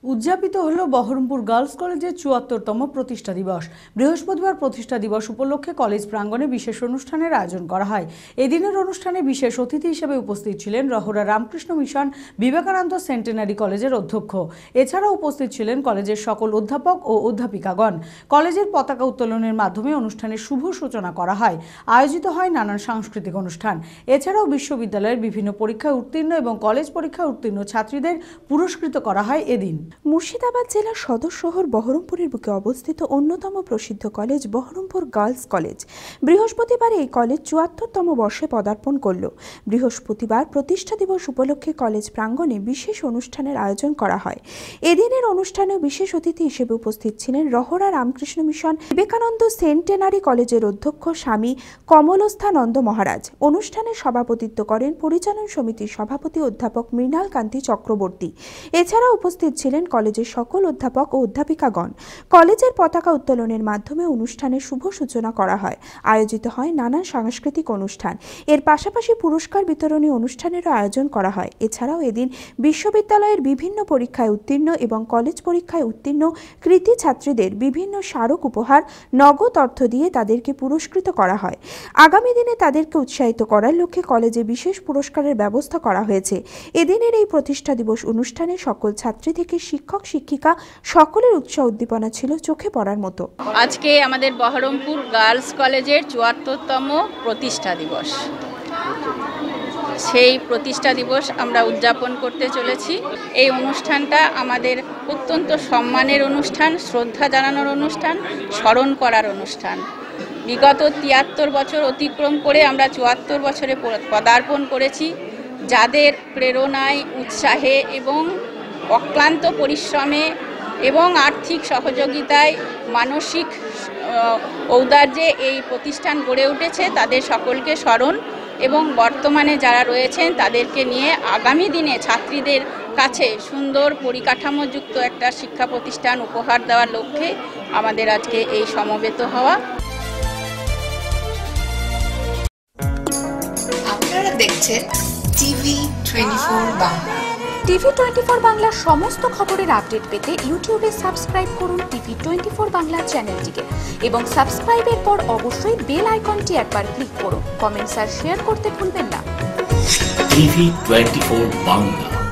উদযাপিত হল বহরমপুর গার্লস কলেজের ৭৪তম প্রতিষ্ঠা দিবস। বৃহস্পতিবার প্রতিষ্ঠা দিবস উপলক্ষে কলেজ প্রাঙ্গণে বিশেষ অনুষ্ঠানের আয়োজন করা হয়। এদিনের অনুষ্ঠানে বিশেষ অতিথি হিসেবে উপস্থিত ছিলেন রহরা রামকৃষ্ণ মিশন বিবেকানন্দ সেন্টেনারি কলেজের অধ্যক্ষ। এছাড়াও উপস্থিত ছিলেন কলেজের সকল অধ্যাপক ও অধ্যাপিকাগণ। কলেজের পতাকা উত্তোলনের মাধ্যমে অনুষ্ঠানের শুভ সূচনা করা হয়। আয়োজিত হয় নানান সাংস্কৃতিক অনুষ্ঠান। এছাড়াও বিশ্ববিদ্যালয়ের বিভিন্ন পরীক্ষায় উত্তীর্ণ এবং কলেজ পরীক্ষায় উত্তীর্ণ ছাত্রীদের পুরস্কৃত করা হয় এদিন। মুর্শিদাবাদ জেলার সদর শহর বহরমপুরের বুকে অবস্থিত অন্যতম প্রসিদ্ধ কলেজ বহরমপুর গার্লস কলেজ। বৃহস্পতিবার এই কলেজ ৭৪তম বর্ষে পদার্পণ করল। বৃহস্পতিবার প্রতিষ্ঠা দিবস উপলক্ষে কলেজ প্রাঙ্গণে বিশেষ অনুষ্ঠানের আয়োজন করা হয়। এদিনের অনুষ্ঠানে বিশেষ অতিথি হিসেবে উপস্থিত ছিলেন রহরা রামকৃষ্ণ মিশন বিবেকানন্দ সেন্টেনারি কলেজের অধ্যক্ষ স্বামী কমলস্থানন্দ মহারাজ। অনুষ্ঠানে সভাপতিত্ব করেন পরিচালন সমিতির সভাপতি অধ্যাপক মৃণাল কান্তি চক্রবর্তী। এছাড়া উপস্থিত ছিলেন কলেজের সকল অধ্যাপক ও অধ্যাপিকাগণ। কলেজের পতাকা উত্তোলনের মাধ্যমে অনুষ্ঠানের শুভ সূচনা করা হয়। আয়োজিত হয় নানান সাংস্কৃতিক অনুষ্ঠান। এর পাশাপাশি পুরস্কার বিতরণী অনুষ্ঠানেরও আয়োজন করা হয়। এছাড়াও এদিন বিশ্ববিদ্যালয়ের বিভিন্ন পরীক্ষায় উত্তীর্ণ এবং কলেজ পরীক্ষায় উত্তীর্ণ কৃতী ছাত্রীদের বিভিন্ন স্মারক উপহার, নগদ অর্থ দিয়ে তাদেরকে পুরস্কৃত করা হয়। আগামী দিনে তাদেরকে উৎসাহিত করার লক্ষ্যে কলেজে বিশেষ পুরস্কারের ব্যবস্থা করা হয়েছে। এদিনের এই প্রতিষ্ঠা দিবস অনুষ্ঠানে সকল ছাত্রী থেকে শিক্ষক শিক্ষিকা সকলের উৎসাহ উদ্দীপনা ছিল চোখে পড়ার মতো। আজকে আমাদের বহরমপুর গার্লস কলেজের ৭৪তম প্রতিষ্ঠা দিবস। সেই প্রতিষ্ঠা দিবস আমরা উদযাপন করতে চলেছি। এই অনুষ্ঠানটা আমাদের অত্যন্ত সম্মানের অনুষ্ঠান, শ্রদ্ধা জানানোর অনুষ্ঠান, স্মরণ করার অনুষ্ঠান। বিগত ৭৩ বছর অতিক্রম করে আমরা ৭৪ বছরে পদার্পণ করেছি। যাদের প্রেরণায়, উৎসাহে এবং অক্লান্ত পরিশ্রমে এবং আর্থিক সহযোগিতায়, মানসিক ঔদার্যে এই প্রতিষ্ঠান গড়ে উঠেছে, তাদের সকলকে স্মরণ এবং বর্তমানে যারা রয়েছেন তাদেরকে নিয়ে আগামী দিনে ছাত্রীদের কাছে সুন্দর পরিকাঠামোযুক্ত একটা শিক্ষা প্রতিষ্ঠান উপহার দেওয়ার লক্ষ্যে আমাদের আজকে এই সমবেত হওয়া। আপনারা দেখছেন TV24 বাংলা। TV24 বাংলার সমস্ত খবরের আপডেট পেতে ইউটিউবে সাবস্ক্রাইব করুন TV24 বাংলা চ্যানেলটিকে এবং সাবস্ক্রাইবের পর অবশ্যই বেল আইকনটি একবার ক্লিক করুন। কমেন্টস আর শেয়ার করতে ভুলবেন না। TV24 বাংলা।